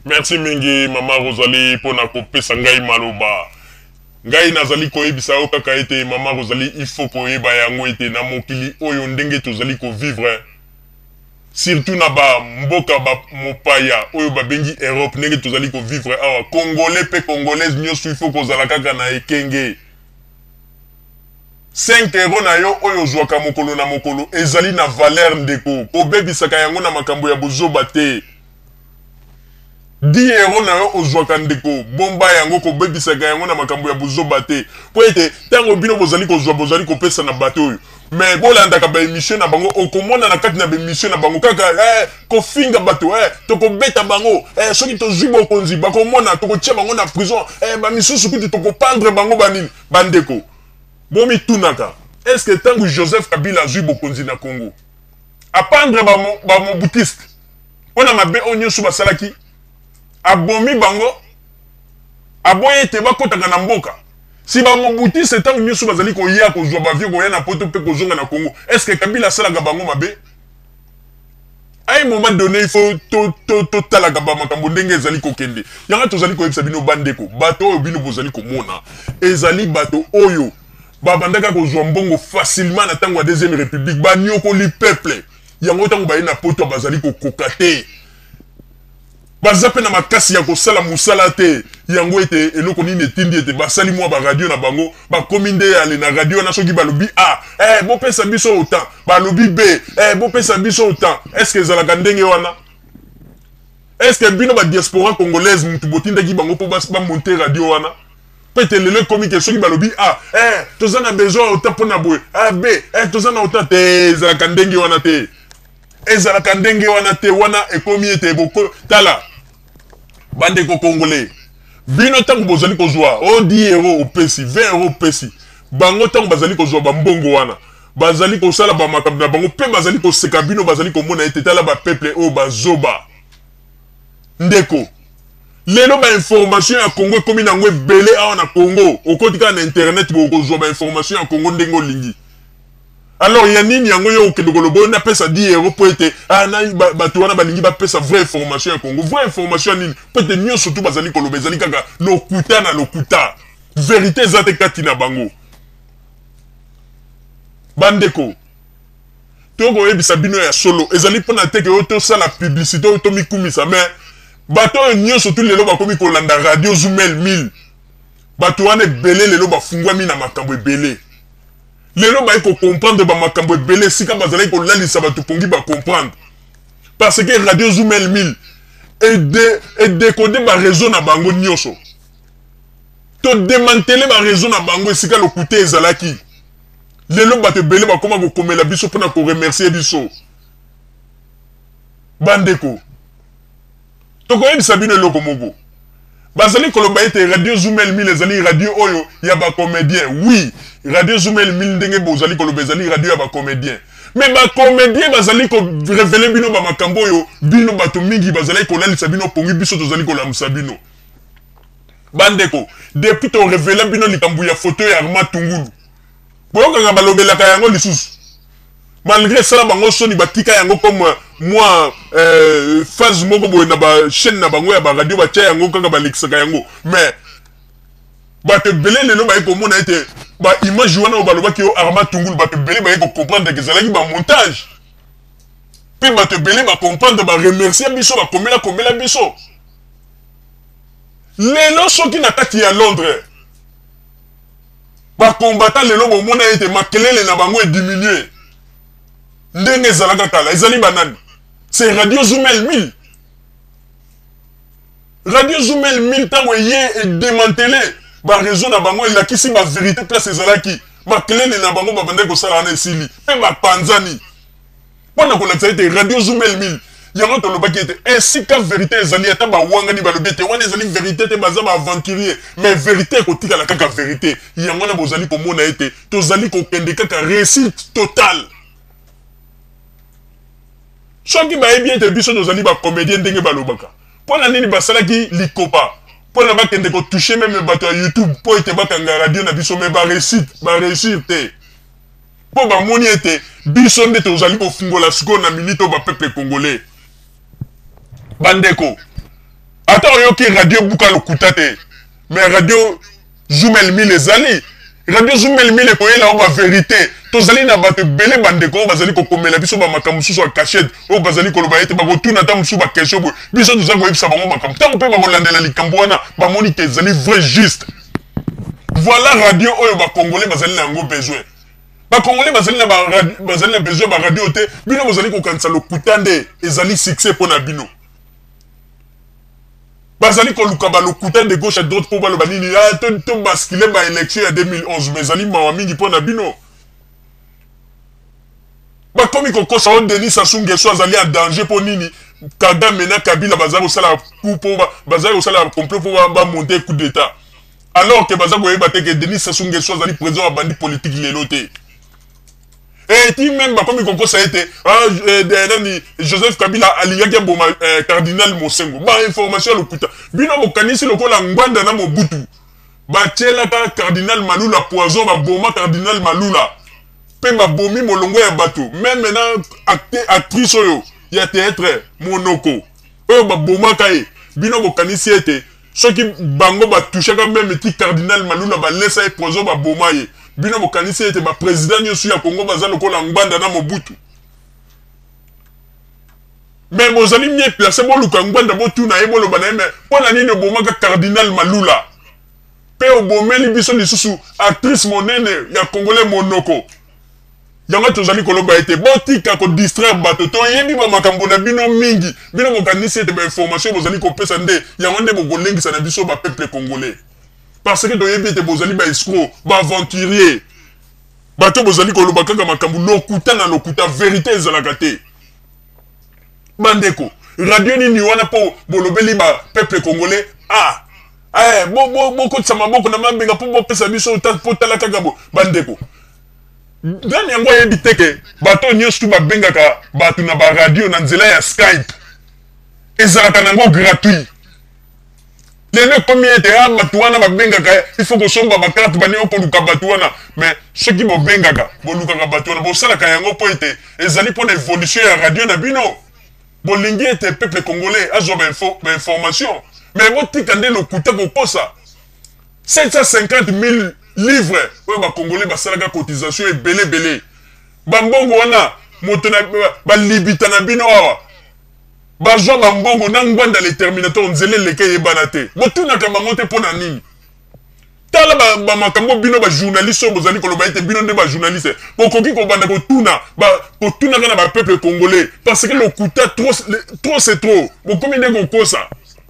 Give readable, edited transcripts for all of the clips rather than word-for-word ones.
Merci mingi Mama Rosalie pour na kopesa ngai maloba. Ngai nazali koyebisa yo kaka ete Mama Rosalie il faut koyeba yango ete na mokili oyo ndenge tozali ko vivre. Surtout na ba mboka ba mopaya oyo babengi Europe ndenge tozali ko vivre awa Congolais pe Congolaise nyonso il faut kozala kaka na ekenge. 5 € na yo oyo zwaka mokolo na mokolo ezali na valeur ndeko kobebisaka yango na makambo ya bozoba te. 10 € na yo ozwaka ndeko bomba yango kobebisaka yango na makambo ya bozoba te po ete ntango bino bozali kozwa bozali kopesa na bato oyo mais bolandaka ba émission na bango okomona na kati na ba émission na bango kaka kofinga bato tokobeta bango soki tozwi bokonzi bakomona tokotia bango na prison ba misusu kuti tokopandre bango banini bandeko bomi tunaka est-ce que tangu Joseph Kabila azwi bokonzi na Congo apandre ba mobutiste ona mabe onyo su basalaki abomi bango aboye te bakotaka na mboka si ba mobutiste tangu nyosu bazali koya kozwa bavie koya na poto pe kozonga na Congo est-ce que Kabila salaka bango mabe à un moment donné il faut totalaka ba makambo ndenge ezali kokende yanga tozali koyebisa bino bandeko bato oyo bino bozali komona ezali bato oyo babandaka kozwa mbongo facilement na tango ya deuxième république banyokoli peuple yango tango baye na poto bazali kokoka te baza pe na makasi ya kosala musala te yango ete eloko nini etindi ete basali mwa baradio na bango bakomi nde ale na radio na soki balobi bopesa biso autant balobi b bopesa biso autant est-ce que ezalaka ndenge wana est-ce que bino badiaspora congolaise mutu botindaki bango mpo bamonte radio wana pete lelo ekomi ke soki balobi toza na besoin autant mpo na boye b toza na autant te ezalaka ndenge wana te ezalaka ndenge wana te wana ekomi ete boko tala bandeko congolais bino tango bozali kozwa 10 € opesi 20 € opesi bango tango bazali kozwa bambongo wana bazali kosala bamakambo na bango pe bazali koseka bino bazali komona ete tala bapeuple oyo bazoba ndeko lelo bainformation ya Congo ekomi nango ebele awa na Congo okoti kaka na internet bokozwa bainformation ya Congo ndenge olingi. Alors il y a nini yango yo okende kolobo na pesa 10 € po ete bato wana balingi bapesa vraie information ya Congo vraie information nini po ete nyonso tu bazali koloba ezali kaka lokuta na lokuta vérité eza te kati na bango bandeko tokoyebisa bino ya solo ezali mpona teke oyo tosala publicité oyo tomikumisa mais bato oyo nyonso tu lelo bakomi kolanda radio Zumel 1000 bato wana ebele lelo bafungwami na makambo ebele lelo baye ko comprendre ba makambo ebele sika bazali ko lalisa bato pongi ba comprendre parce que radio Zumel 1000 et décoder ba réseau na bango nyonso to démanteler ba réseau na bango sika lokuté ezalaki lelo bato ebele bakoma ko komela biso pona ko remercier biso bandeko to ko yebisa bino eloko moko bazali koloba ete radio Zumel 1000 ezali radio oyo ya ba comédien oui radio Zumel 1000 ndenge bozali koloba ezali radio ya ba comédien mais ba comédien bazali ko révéler bino ba makambo oyo bino bato mingi bazali kolalisa bino pongi biso tozali kolamusa bino bandeko depuis to révéler bino likambo ya photo ya Armand Tungulu boyoka balobelaka yango lisusu malgré ça bango soni batika yango comme moi phase moko boye na ba chaîne na bango ya ba radio ba tia yango kaka balekisaka yango mais bato belé lelo ba komona ete ba image wana o balobaki yo Armand Tungulu bato belé ba comprendre que ezalaki ba montage puis bato belé ba comprendre ba remercier biso ba komela biso lelo soki na kati ya Londres ba combattant lelo bomona ete makelele na bango e diminuer ndenge ezalaka kala ezali banani c'est radio Zumel 1000 radio Zumel 1000 tango ye et démantelé ba réseau na bango elakisi ba vérité place ezalaki makelele na bango babande kosala na esili pe ba panzani pona kolakisa ete radio Zumel 1000 yango tolobaki ete ainsi ka vérité ezali ata ba wangani balobi ete wana ezali vérité te baza ba aventurier mais vérité ekotikala kaka vérité yango na bozali komona ete tozali kokende kaka réussite totale soki bayebi ete biso tozali ba comédien ndenge balobaka mpona nini basalaki likopa mpona bakende kotouche meme bato ya YouTube mpo ete bakanga radio na biso me baréussir te mpo bamoni ete biso nde tozali kofungola sikoyo na milito bapeuple congolais bandeko Attends, yoki radio buka lokuta te. Mais radio Zoumel Mille ezali. Radio Zoumel Mille ko yela ba vérité. Tozali na bato belé bandeko bazali ko komela biso ba makambo susu a cachette. O bazali ko loba ete ba ko tuna ta musu ba question bo. Biso tozali ko yebisa bango makambo. Tant pe ba ko landela likambo wana ba moni ke ezali vrai juste. Voilà radio oyo ba congolais bazali na ngo besoin. Ba congolais bazali na besoin ba radio te. Bino bazali ko kanisa lokuta nde ezali succès pona bino. Bazali ko luka ba lokuta de gauche à droite pour ba lo banini ah to basculer ba élection en 2011 mais zali mawa mingi pona bino. Ba komi ko kosa on Denis Sassou Nguesso azali en danger pour nini kada mena Kabila bazali osala coup pour bazali osala complot pour ba monter coup d'état. Alors que bazali ko yeba te que Denis Sassou Nguesso azali président wa bandi politique lelo te. Et tu même bah, comme il comprend ça a été Joseph Kabila aliyaki boma cardinal Mosengo ba information le kuta bino bokanisi lokola ngwanda na Mobutu ba tchela ka cardinal Malula poison ba boma cardinal Malula pe ba bomi molongo ya bato même maintenant actrice oyo ya théâtre Monoko oyo ba boma kai bino bokanisi ete soki bango ba toucher quand même petit cardinal Malula ba laisser poison ba boma ye bino bokanisi ete ba président nyosu ya Congo baza lokola ngwanda na Mobutu mais bozali mie placé bo luka ngwanda bo tuna ye bolo bana me pona nini bomaka cardinal Malula pe obomeli biso lisusu actrice monene ya congolais Monoko yango tozali koloba ete botika ko distraire bato to yebi ba makambo na bino mingi bino bokanisi ete ba information bozali ko pesa nde yango nde bokolengisa na biso ba peuple congolais. Parce que doyebi ete bozali ba escroc, ba aventurier. Bato bozali ko loba kaka makambo lokuta na lokuta vérité ezalaka te. Bandeko, radio nini wana po bolobeli ba peuple congolais bo ko tsama boko na mabenga po bo pesa biso po tala kaka bo bandeko. Dani yango yebi teke bato nyosu ba bengaka bato na ba radio na nzela ya Skype. Ezalaka nango gratuit. Les mecs comme ils étaient batouana ba bengaka il faut que somba ba carte bani ko luka batouana mais ceux qui mo bengaka bo luka batouana bo sala ka yango po ete ezali pour l'évolution ya radio na bino bo lingi ete peuple congolais azo ba information mais bo tikande le kuta ko kosa 750 000 livres oyo ba congolais ba sala ka cotisation et belé ba mbongo wana moto na ba libita na bino awa Bajo bambongo na ngwanda les terminateurs nzele leke yebana te. Botuna ka bango te pona nini. Tala ba makambo bino ba journaliste bozali koloba ete bino nde ba journaliste. Bokoki ko banda ko tuna kana ba peuple congolais parce que le kuta trop c'est trop. Bokomi nde ko kosa.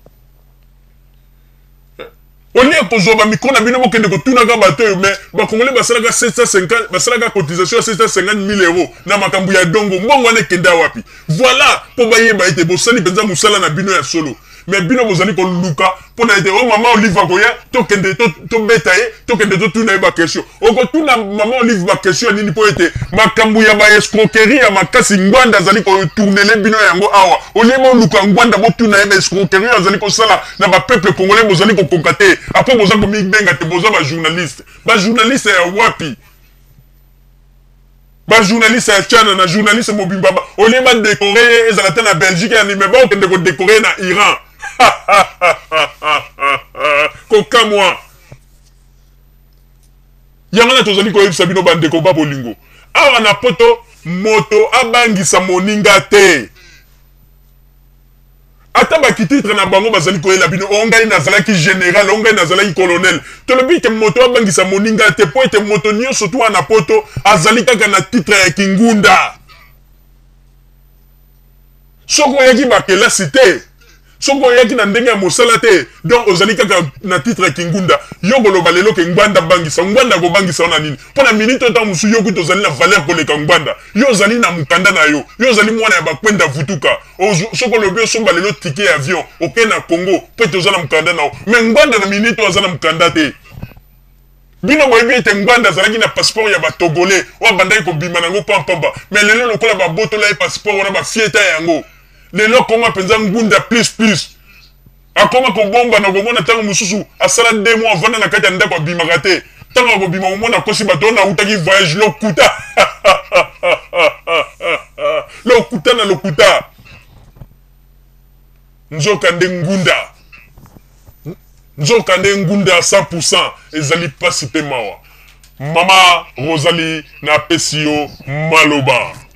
On est pour jouer micro na bino bokende ko tuna ka bato mais ba congolais basalaka 750 basalaka cotisation 750 000 euros na makambu ya dongo mbongo ne kenda wapi. Voilà pour baye ba ete bosali penza musala na bino ya solo mais bino bozali ko luka pona ete o mama Olive akoya to kende to betaye to kende to tuna ba question o ko tuna mama Olive ba question nini po ete makambu ya ba escroquerie ya makasi ngwanda zali ko tourner bino yango awa o lemo luka ngwanda bo tuna ba escroquerie zali ko sala na ba peuple congolais bozali ko kokate après bozali ko mi benga te boza ba journaliste ya wapi ba journaliste ya Tchana na journaliste mobimba o lema décorer ezalata na Belgique ya ni mais ba o kende ko décorer na Iran. Koka moi yamana tozali ko yebisa bino bandeko ba bolingo awa na poto moto abangisa moninga te ata ba titre na bango bazali ko yela bino ongai nazalaki général ongai nazalaki colonel to lobi ke moto abangisa moninga te po ete moto nyonso to na poto azali kaka na titre ya kingunda soko yaki bakela cité soko yaki na ndenge ya mosala te donc ozali kaka na titre kingunda yo boloba lelo ke ngwanda bangisa ngwanda ko bangisa na nini pona minute ta musu yo kuto ozali na valeur koleka ngwanda yo ozali na mukanda na yo ozali mwana ya bakwenda vutuka soko lobi osomba lelo ticket avion oke na Congo pe to ozala mukanda na mais ngwanda na minute ozala mukanda te bino boyebi ete ngwanda azalaki na passeport ya batogolais oyo abandaki kobima nango pampamba mais lelo lokola babotola ye passeport wana bafieta yango lelo koma penza ngunda plus akoma ko bomba na komona tango mususu asala 2 mois vanda na kati ya ndako abimaka te tango ko bima omona kosi bato na utaki voyage lokuta lokuta na lokuta nzoka nde ngunda nzoka nde ngunda ya 100% ezali pasi te mawa. Mama Rosalie na pesio maloba.